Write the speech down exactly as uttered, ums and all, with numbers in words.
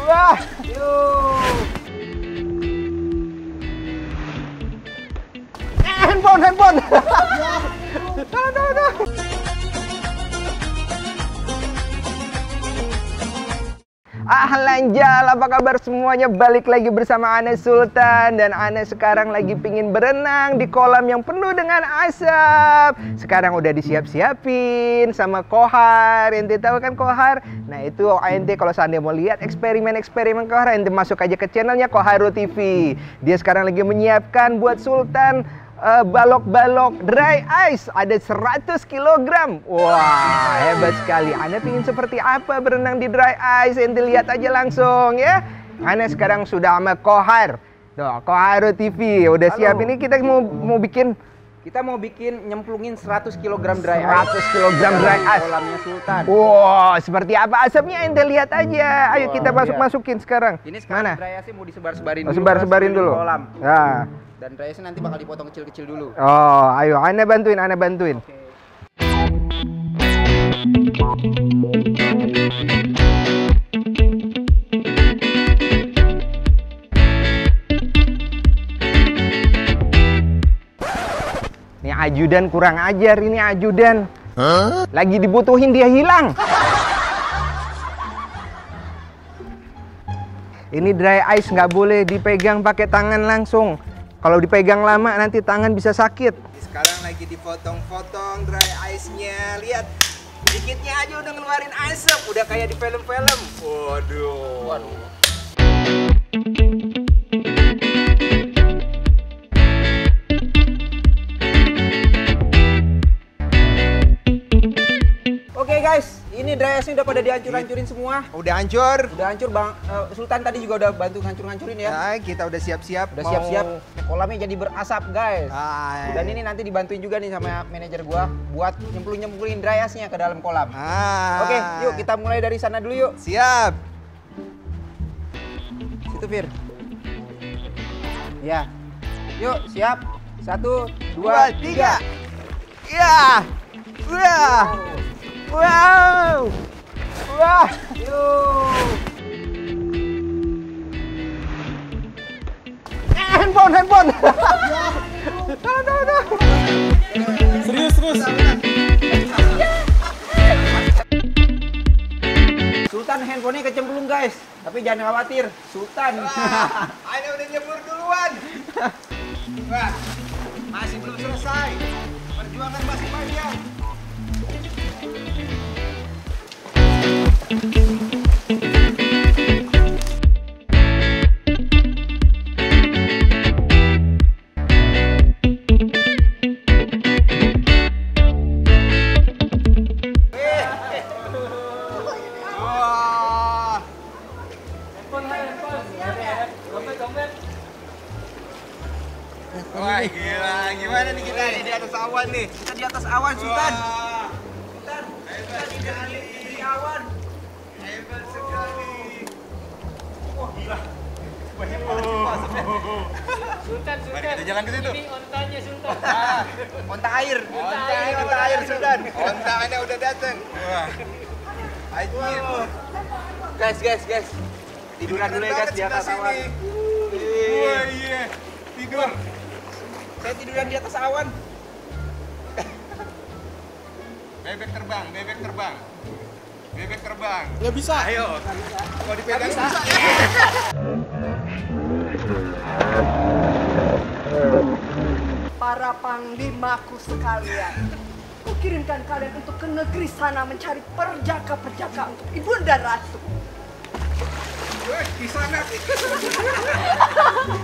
Wah, yuk. Eh, handphone, handphone. Aduh, aduh. Ahlan Jal, apa kabar semuanya? Balik lagi bersama Ana Sultan. Dan Ana sekarang lagi pingin berenang di kolam yang penuh dengan asap. Sekarang udah disiap-siapin sama Kohar. Ente tahu kan Kohar? Nah itu ente kalau seandainya mau lihat eksperimen-eksperimen Kohar, ente masuk aja ke channelnya Koharo T V. Dia sekarang lagi menyiapkan buat Sultan Uh, balok-balok dry ice ada seratus kilogram. Wah, hebat sekali. Anda ingin seperti apa berenang di dry ice? Ente lihat aja langsung ya. Anda sekarang sudah sama Kohar. Tuh, Koharo T V udah Halo. siap. Ini kita mau mau bikin Kita mau bikin nyemplungin seratus kilogram dry ice. seratus kilogram dry ice. Kolamnya Sultan. Wow, seperti apa asapnya? Ente lihat aja. Ayo Wah, kita iya. masuk-masukin sekarang. Ini sekarang Mana? dry ice-nya mau disebar-sebarin Oh, dulu. sebar-sebarin ke dulu. kolam. Nah. Dan dry ice-nya nanti bakal dipotong kecil-kecil dulu. Oh, ayo Anda bantuin, Anda bantuin. Oke. Ini ajudan kurang ajar, ini ajudan. Huh? Lagi dibutuhin dia hilang. Ini dry ice nggak boleh dipegang pakai tangan langsung. Kalau dipegang lama nanti tangan bisa sakit. Sekarang lagi dipotong-potong dry ice-nya. Lihat, dikitnya aja udah ngeluarin asap. Udah kayak di film-film. Waduh. Waduh. Oke guys, ini dry ice-nya udah pada dihancur-hancurin semua. Udah hancur. Udah hancur Bang. Eh, Sultan tadi juga udah bantu hancur-hancurin ya. Ya, kita udah siap-siap. Udah mau- siap-siap. Kolamnya jadi berasap guys. Ah, Dan ini nanti dibantuin juga nih sama manajer gua buat nyemplung-nyemplungin dry ice-nya ke dalam kolam. Ah. Oke, yuk kita mulai dari sana dulu yuk. Siap. Situ Fir. Ya. Yuk, siap. Satu, dua, tiga. Ya. Wah. Wow. Wah. Yuk. Eh, handphone, handphone. Aduh, aduh. Serius, serius. Sultan handphonenya kecemplung guys. Tapi jangan khawatir, Sultan. Ana udah nyebur duluan. Wah. Masih belum selesai. Perjuangan masih panjang. Wah. Wah, gila. Gimana nih kita nih di atas awan nih? Kita di atas awan, Sultan. Wah. Sultan, Hebat kita sekali. di, di awan. Hebat sekali. Wah, gila. Banyak banget sih asapnya. Sultan, Mari Sultan. kita jalan ke situ. Ini ontanya Sultan. Ah, Onta air. onta ini onta air Sultan. Onta Anda udah datang. Wah. Anjir. Guys, guys, guys. Tiduran dulu ya guys di atas awan. Wah, iya. Tidur. Saya tiduran di atas awan. Bebek terbang, bebek terbang. Bebek terbang. Nggak bisa. Ayo. Mau dipegang bisa. Para panglimaku sekalian, kukirimkan kalian untuk ke negeri sana mencari perjaka-perjaka untuk ibunda ratu. Wih, di sana.